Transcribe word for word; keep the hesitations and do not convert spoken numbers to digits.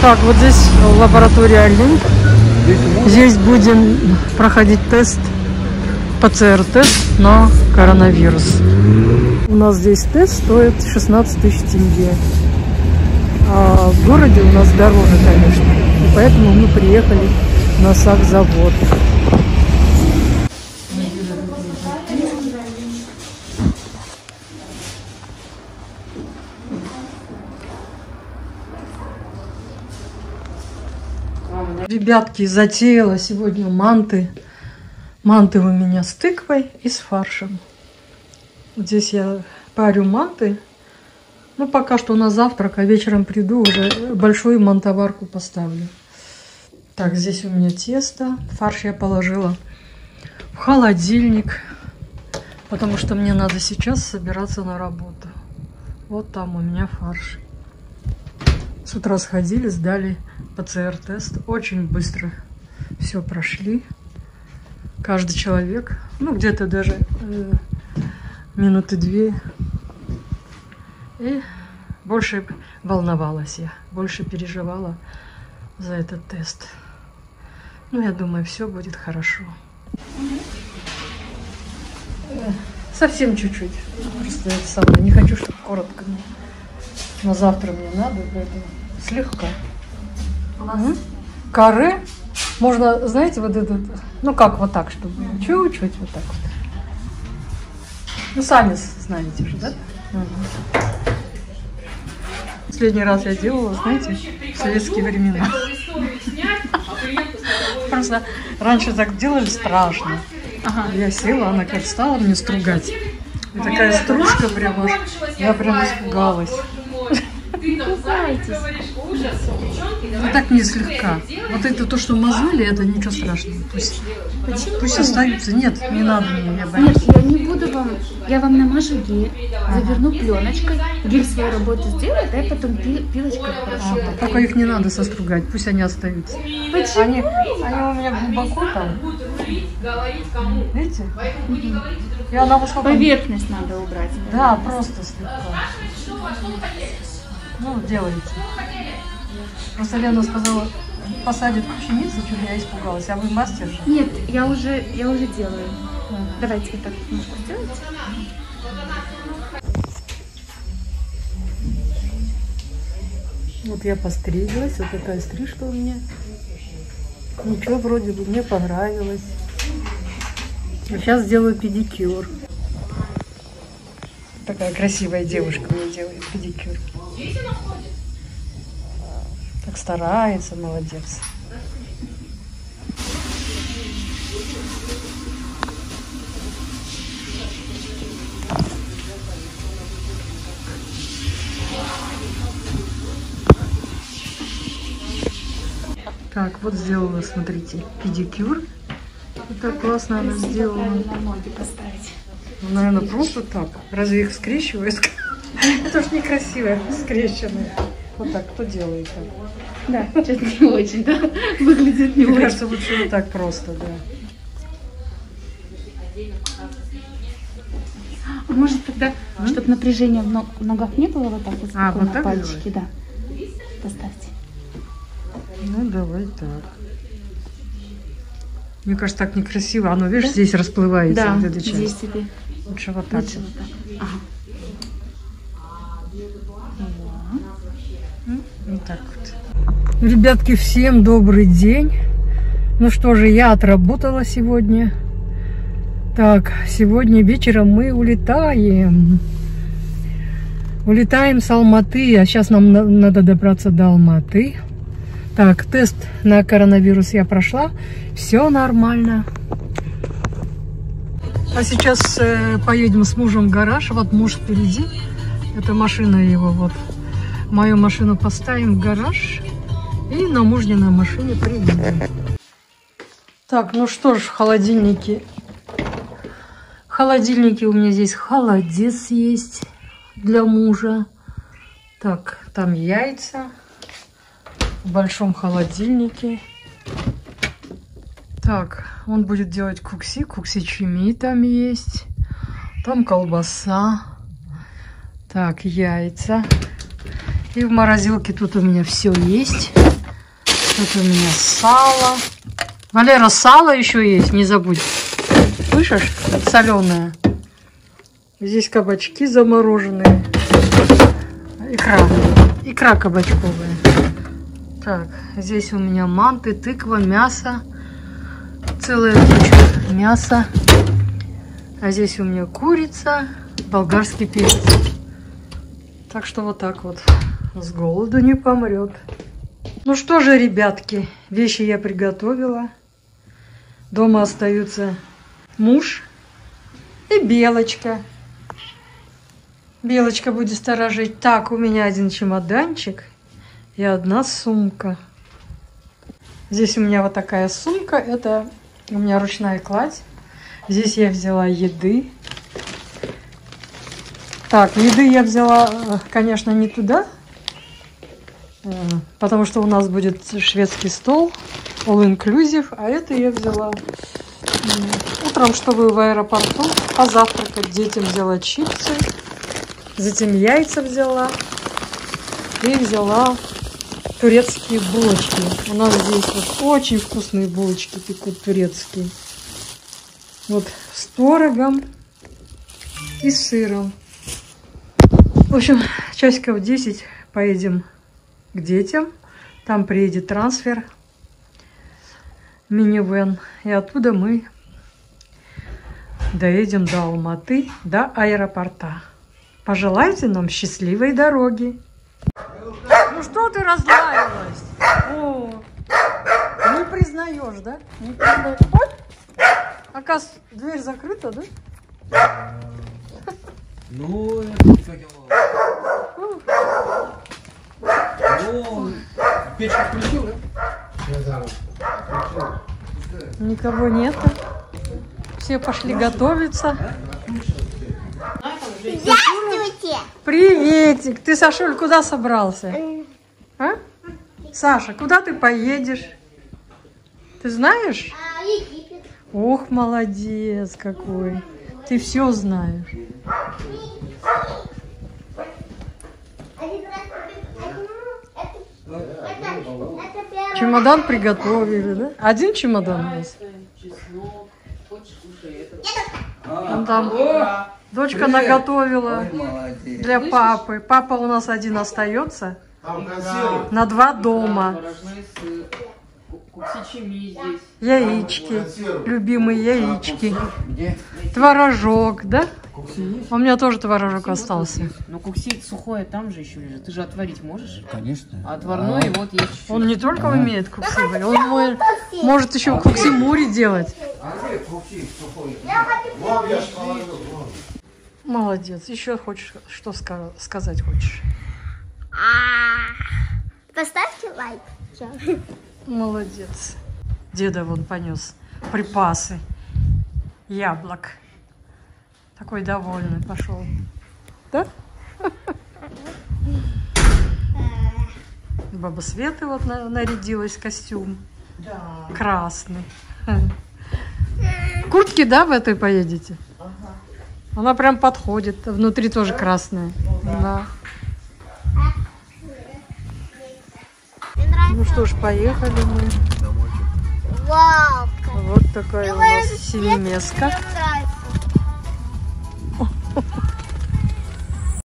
Так, вот здесь лаборатория Олимп. Здесь будем проходить тест, ПЦР-тест на коронавирус. У нас здесь тест стоит шестнадцать тысяч тенге. А в городе у нас дороже, конечно. И поэтому мы приехали на сахзавод. Ребятки, затеяла сегодня манты. Манты у меня с тыквой и с фаршем. Здесь я парю манты. Ну, пока что на завтрак, а вечером приду, уже большую мантоварку поставлю. Так, здесь у меня тесто. Фарш я положила в холодильник, потому что мне надо сейчас собираться на работу. Вот там у меня фарш. С утра сходили, сдали ПЦР-тест. Очень быстро все прошли. Каждый человек, ну, где-то даже э, минуты две. И больше волновалась я, больше переживала за этот тест. Ну, я думаю, все будет хорошо. Совсем чуть-чуть. Просто это самое. Не хочу, чтобы коротко. На завтра мне надо, поэтому слегка. Угу. Каре. Можно, знаете, вот этот, ну как вот так, чтобы чуть-чуть вот так вот. Ну, сами знаете же, да? Угу. Последний раз я делала, знаете, в советские времена. Просто раньше так делали страшно. Ага. Я села, она как стала мне стругать. И такая стружка прямо, я прям испугалась. Ну так не слегка. Вот это то, что мазали, это ничего страшного. Пусть, пусть остаются. Нет, не надо мне, я боюсь. Нет, я не буду вам. Я вам намажу гель, заверну пленочкой. Гель свою работу сделает, а потом пилочкой хорошо. А, только их не надо состругать, пусть они остаются. Почему? Они, они у меня глубоко там. Видите? Угу. И она вот сколько... Поверхность надо убрать. Да, просто слегка. Ну, делайте. Просто Лена сказала, посадит ученицу, чуть я испугалась, а вы мастер же? Нет, я уже, я уже делаю. Ага. Давайте вот так немножко сделайте. Вот я постриглась, вот такая стрижка у меня. Ничего, вроде бы мне понравилось. Сейчас сделаю педикюр. Такая красивая девушка мне делает педикюр. Так старается, молодец. Так, вот сделала, смотрите, педикюр. Это классно она сделала. Ноги поставить. Наверное, просто так. Разве их скрещивают? Это ж некрасиво, скрещенные. Вот так, кто делает так? Да, что-то не очень, да? Выглядит не Мне очень. кажется, лучше вот так просто, да. А может тогда, а? чтобы напряжения в, ног, в ногах не было, вот так вот а, вот так пальчики, да. Поставьте. Ну, давай так. Мне кажется, так некрасиво. Оно, видишь, да? Здесь расплывается. Да, вот эта часть. здесь себе. Лучше вот так. Лучше вот так. Ага. Вот так вот. Ребятки, всем добрый день. Ну что же, я отработала сегодня. Так, сегодня вечером мы улетаем. Улетаем с Алматы. А сейчас нам надо добраться до Алматы. Так, тест на коронавирус я прошла. Все нормально. А сейчас э, поедем с мужем в гараж. Вот муж впереди. Это машина его. Вот. Мою машину поставим в гараж. И на мужниной машине приедем. Так, ну что ж, в холодильнике. В холодильнике у меня здесь холодец есть для мужа. Так, там яйца. В большом холодильнике. Так, он будет делать кукси. Кукси чими там есть. Там колбаса. Так, яйца. И в морозилке тут у меня все есть. Тут у меня сало. Валера, сало еще есть, не забудь. Слышишь? Соленое. Здесь кабачки замороженные. Икра. Икра кабачковая. Так, здесь у меня манты, тыква, мясо. Целая куча мяса. А здесь у меня курица, болгарский перец. Так что вот так вот. С голоду не помрет. Ну что же, ребятки, вещи я приготовила. Дома остаются муж и Белочка. Белочка будет сторожить. Так, у меня один чемоданчик и одна сумка. Здесь у меня вот такая сумка. Это у меня ручная кладь. Здесь я взяла еды. Так, еды я взяла, конечно, не туда. Потому что у нас будет шведский стол. All inclusive. А это я взяла утром, чтобы в аэропорту позавтракать. Детям взяла чипсы. Затем яйца взяла. И взяла турецкие булочки. У нас здесь вот очень вкусные булочки пекут турецкие. Вот с творогом и с сыром. В общем, часиков десять поедем к детям. Там приедет трансфер. Минивэн. И оттуда мы доедем до Алматы, до аэропорта. Пожелайте нам счастливой дороги. Ну что ты разлаялась? О, не признаешь, да? Не признаешь. Ой! Оказывается, дверь закрыта, да? Ну, это как его... Ну, печку включил, да? Никого нет. Все пошли готовиться. Здравствуйте! Приветик! Ты, Сашуль, куда собрался? А? Саша, куда ты поедешь? Ты знаешь? А, Египет. Ох, молодец какой. Ты все знаешь. Чемодан приготовили, да? Один чемодан у нас. Вон там дочка наготовила для папы. Папа у нас один остается на два дома. Яички, любимые яички, творожок, да? У меня тоже творожок остался. Но кукси сухое там же еще лежит. Ты же отварить можешь? Конечно. А отварное вот есть чуть-чуть. Он не только умеет кукси варить, он мой- может еще кукси мури делать. Молодец. Еще хочешь, что ска- сказать хочешь? Поставьте лайк. Всё. Молодец. Деда вон понес припасы. Яблок. Такой довольный пошел. Да? Баба Света вот на- нарядилась в костюм. Да. Красный. Куртки, да, в этой поедете? Ага. Она прям подходит. Внутри тоже красная. Да. Мне нравится. Ну что ж, поехали мы. Вау. Вот такая у нас семиместка. Мне нравится.